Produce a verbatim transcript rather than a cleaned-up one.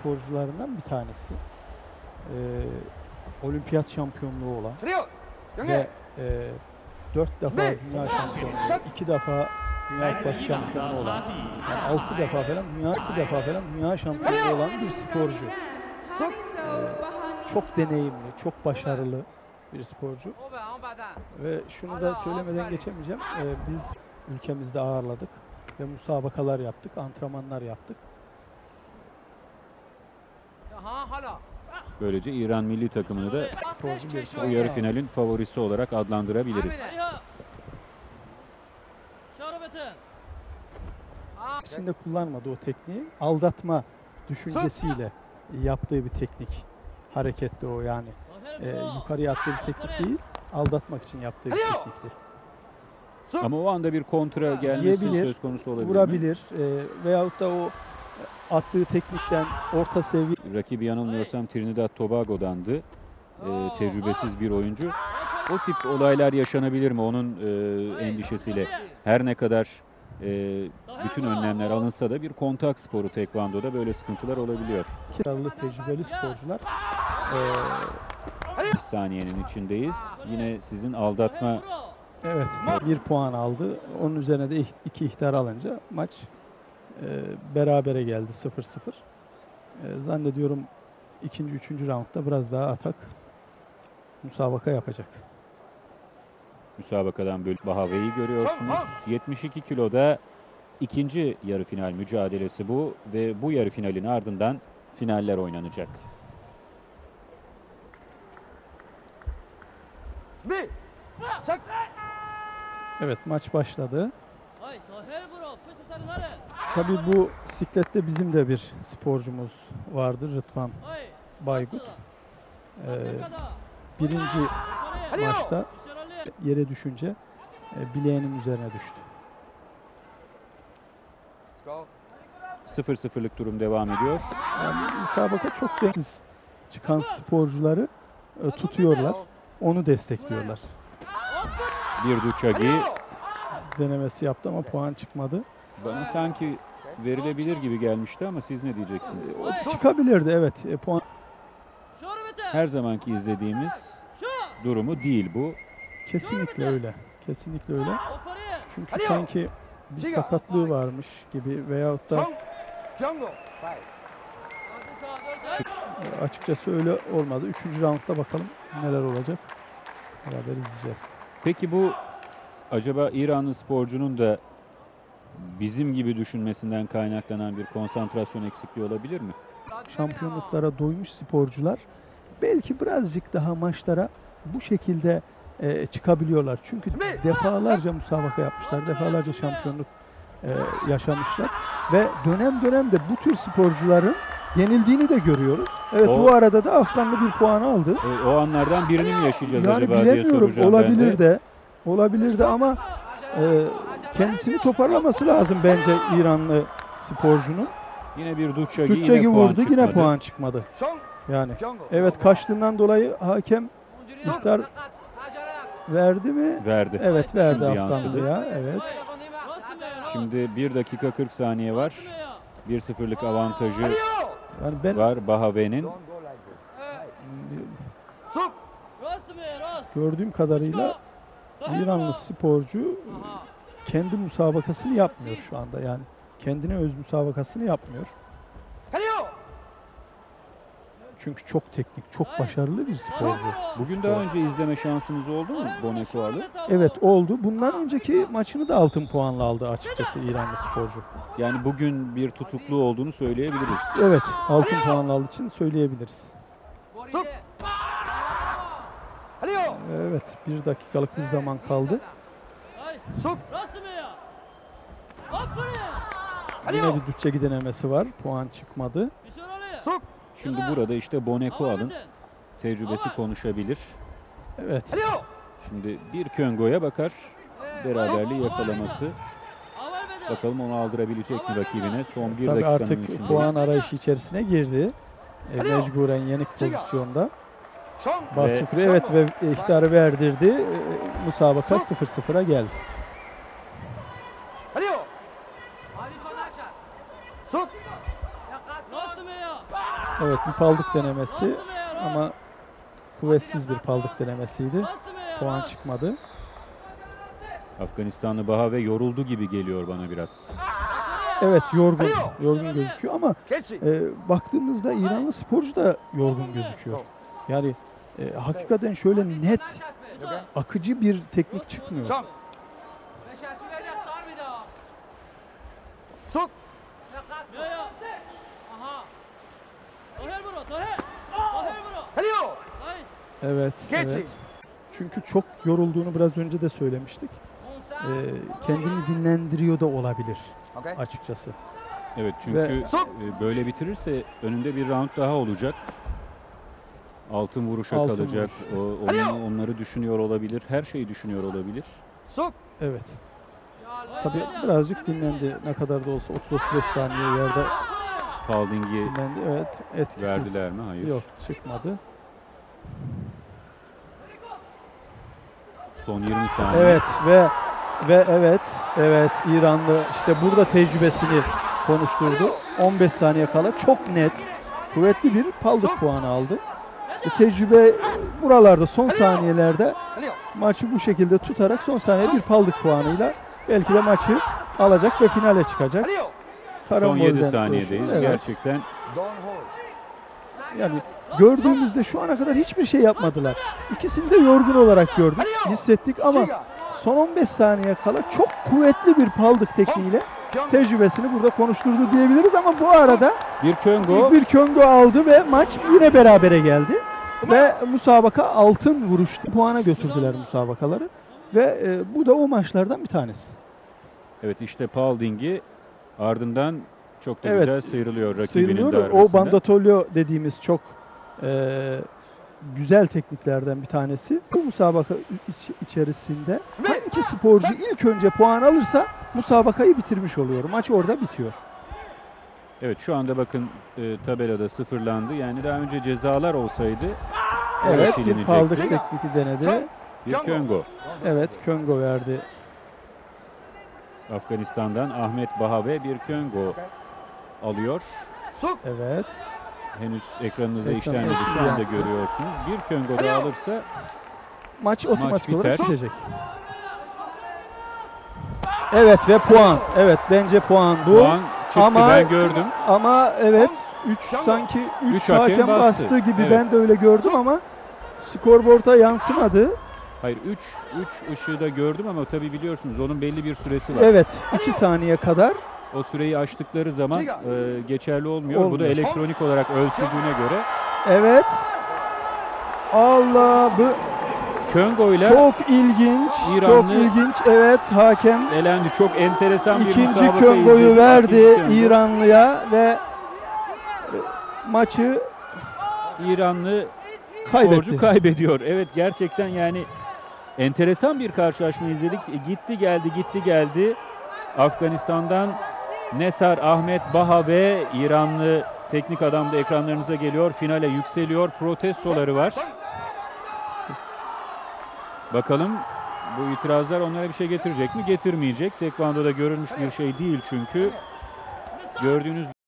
sporcularından bir tanesi. Ee, olimpiyat şampiyonluğu olan ve e, dört defa dünya şampiyonluğu, iki defa dünya kupası şampiyonu olan, yani altı defa falan dünya, iki defa falan dünya şampiyonu olan bir sporcu. Ee, çok deneyimli, çok başarılı bir sporcu. Ve şunu da söylemeden geçemeyeceğim. Ee, biz ülkemizde ağırladık ve musabakalar yaptık, antrenmanlar yaptık. Böylece İran milli takımını da bu yarı finalin favorisi olarak adlandırabiliriz. İçinde kullanmadığı o tekniği aldatma düşüncesiyle yaptığı bir teknik. Harekette o yani. Ee, yukarıya attığı bir teknik değil, aldatmak için yaptığı bir teknikti. Ama o anda bir kontra gelmesi söz konusu olabilir vurabilir. E, veyahut da o attığı teknikten orta seviye. Rakibi yanılmıyorsam Trinidad Tobago'dandı. E, tecrübesiz bir oyuncu. O tip olaylar yaşanabilir mi? Onun e, endişesiyle. Her ne kadar e, bütün önlemler alınsa da bir kontak sporu tekvandoda böyle sıkıntılar olabiliyor. Kiralı tecrübeli sporcular. E, bir saniyenin içindeyiz. Yine sizin aldatma. Evet, bir puan aldı. Onun üzerine de iki ihtar alınca maç e, berabere geldi sıfır sıfır. E, zannediyorum ikinci, üçüncü roundda biraz daha atak musabaka yapacak. Müsabakadan böyle Bahave'yi görüyorsunuz. yetmiş iki kiloda ikinci yarı final mücadelesi bu ve bu yarı finalin ardından finaller oynanacak. Evet, maç başladı. Tabii bu siklette bizim de bir sporcumuz vardır, Rıdvan Baygut. Ee, birinci maçta yere düşünce e, bileğinin üzerine düştü. sıfır sıfırlık durum devam ediyor. Yani müsabaka çok dengesiz çıkan sporcuları e, tutuyorlar, onu destekliyorlar. Bir Duchagi denemesi yaptı ama puan çıkmadı. Bana sanki verilebilir gibi gelmişti ama siz ne diyeceksiniz? O çıkabilirdi, evet. E, puan. Her zamanki izlediğimiz durumu değil bu. Kesinlikle öyle. Kesinlikle öyle. Çünkü sanki bir sakatlığı varmış gibi veyahut da açıkçası öyle olmadı. Üçüncü roundda bakalım neler olacak. Beraber izleyeceğiz. Peki bu acaba İranlı sporcunun da bizim gibi düşünmesinden kaynaklanan bir konsantrasyon eksikliği olabilir mi? Şampiyonluklara doymuş sporcular belki birazcık daha maçlara bu şekilde e, çıkabiliyorlar. Çünkü defalarca müsabaka yapmışlar, defalarca şampiyonluk e, yaşamışlar ve dönem dönem de bu tür sporcuların yenildiğini de görüyoruz. Evet, o, bu arada da Afganlı bir puan aldı. E, o anlardan birini mi yaşayacağız yani acaba diye soracağım. Olabilir ben de. de, olabilir de ama e, kendisini toparlaması lazım bence İranlı sporcunun. Yine bir Duchagi, Duchagi yine vurdu, puan yine puan çıkmadı. Yani evet, kaçtığından dolayı hakem ihtar verdi mi? Verdi. Evet, verdi Şimdi Afganlı'ya. Evet. Şimdi bir dakika kırk saniye var. bir sıfırlık avantajı yani ben var Bahave'nin. Gördüğüm kadarıyla İranlı sporcu kendi müsabakasını yapmıyor şu anda, yani kendine öz müsabakasını yapmıyor. Çünkü çok teknik, çok başarılı bir sporcu. Bugün daha önce izleme şansınız oldu mu Bonneko'alı? Evet, oldu. Bundan önceki maçını da altın puanla aldı açıkçası İranlı sporcu. Yani bugün bir tutuklu olduğunu söyleyebiliriz. Evet, altın puanla aldığı için söyleyebiliriz. Evet, bir dakikalık bir zaman kaldı. Yine bir Duchagi denemesi var. Puan çıkmadı. Şimdi burada işte Bonneko'alın tecrübesi konuşabilir. Evet. Şimdi bir Köngo'ya bakar. Beraberliği yakalaması. Bakalım onu aldırabilecek mi rakibine? Son bir Tabii dakikanın artık içindeyiz. puan arayışı içerisine girdi. E, mecburen yenik pozisyonda. Basukri evet ve ihtarı verdirdi. E, musabaka sıfır sıfıra geldi. Evet, bir paldık denemesi ama kuvvetsiz bir paldık denemesiydi. Puan çıkmadı. Afganistanlı Bahave yoruldu gibi geliyor bana biraz. Evet, yorgun, yorgun gözüküyor ama e, baktığımızda İranlı sporcu da yorgun gözüküyor. Yani e, hakikaten şöyle net, akıcı bir teknik çıkmıyor. Sok. Helio. Evet, evet. Çünkü çok yorulduğunu biraz önce de söylemiştik. E, kendini dinlendiriyor da olabilir Okay. açıkçası. Evet, çünkü Ve- e, böyle bitirirse önünde bir round daha olacak. Altın vuruşa Altın kalacak. vuruş. O, onu- onları düşünüyor olabilir. Her şeyi düşünüyor olabilir. Sok. Evet. Tabii birazcık dinlendi. Ne kadar da olsa otuz otuz beş saniye yerde Paulding'i dinlendi. Evet, etkisiz. verdiler mi? Hayır. Yok, çıkmadı. Son yirmi saniye. Evet ve ve evet, evet İranlı işte burada tecrübesini konuşturdu. on beş saniye kala çok net, kuvvetli bir paldık puanı aldı. Bu tecrübe buralarda son saniyelerde Helio. maçı bu şekilde tutarak son saniye bir paldık puanıyla belki de maçı alacak ve finale çıkacak. Helio. Son Karambol'den yedi saniyedeyiz. evet. Gerçekten Don't hold. Yani gördüğümüzde şu ana kadar hiçbir şey yapmadılar. İkisini de yorgun olarak gördük, hissettik ama Chiga. son on beş saniye kala çok kuvvetli bir paldık tekniğiyle Kyung. tecrübesini burada konuşturdu diyebiliriz ama bu arada bir Köngo bir, bir köngo aldı ve maç yine berabere geldi. Ve musabaka altın vuruş puana götürdüler musabakaları ve e, bu da o maçlardan bir tanesi. evet işte Paulding'i ardından çok da Evet, güzel sıyrılıyor rakibinin Sıyrılıyor. darbesinden. O bandatolyo dediğimiz çok e, güzel tekniklerden bir tanesi. Bu musabaka iç- içerisinde hangi sporcu ilk önce puan alırsa musabakayı bitirmiş oluyor. Maç orada bitiyor. Evet, şu anda bakın e, tabelada sıfırlandı. Yani daha önce cezalar olsaydı o da Evet, bir silinecekti. paldık tekniği denedi. Bir Köngo. Evet, köngo verdi. Afganistan'dan Ahmet Bahave bir Köngo alıyor. Sok. Evet. Henüz ekranınıza Ekranınıza işlenmedi, şu anda yansıdı. görüyorsunuz. Bir Köngo daha alırsa Maç otomatik biter. olarak bitecek. Evet ve puan. Evet, bence puan bu. puan çıktı, Ama ben gördüm. ama evet üç sanki üç Üç hakem hakem bastı. bastı gibi Evet. ben de öyle gördüm ama skorboarda yansımadı. Hayır, üç üç ışığı da gördüm ama tabii biliyorsunuz onun belli bir süresi var. Evet, iki saniye kadar. O süreyi aştıkları zaman e, geçerli olmuyor. Bu da Olmuyor. elektronik olarak ölçüldüğüne göre Evet. Allah bu Köngo ile çok ilginç. Çok İranlı- ilginç. Evet, hakem elendi. Çok enteresan bir ikinci müsabaka köngoyu izledik. verdi İkinci Köngo. İranlıya ve maçı İranlı kaybetti. sporcu kaybediyor. Evet, gerçekten yani enteresan bir karşılaşma izledik. E, gitti geldi gitti geldi. Afganistan'dan Nesar Ahmet Bahave, İranlı teknik adam da ekranlarınıza geliyor. Finale yükseliyor. Protestoları var. Bakalım bu itirazlar onlara bir şey getirecek mi? Getirmeyecek. Tekvando'da görülmüş bir şey değil çünkü. Gördüğünüz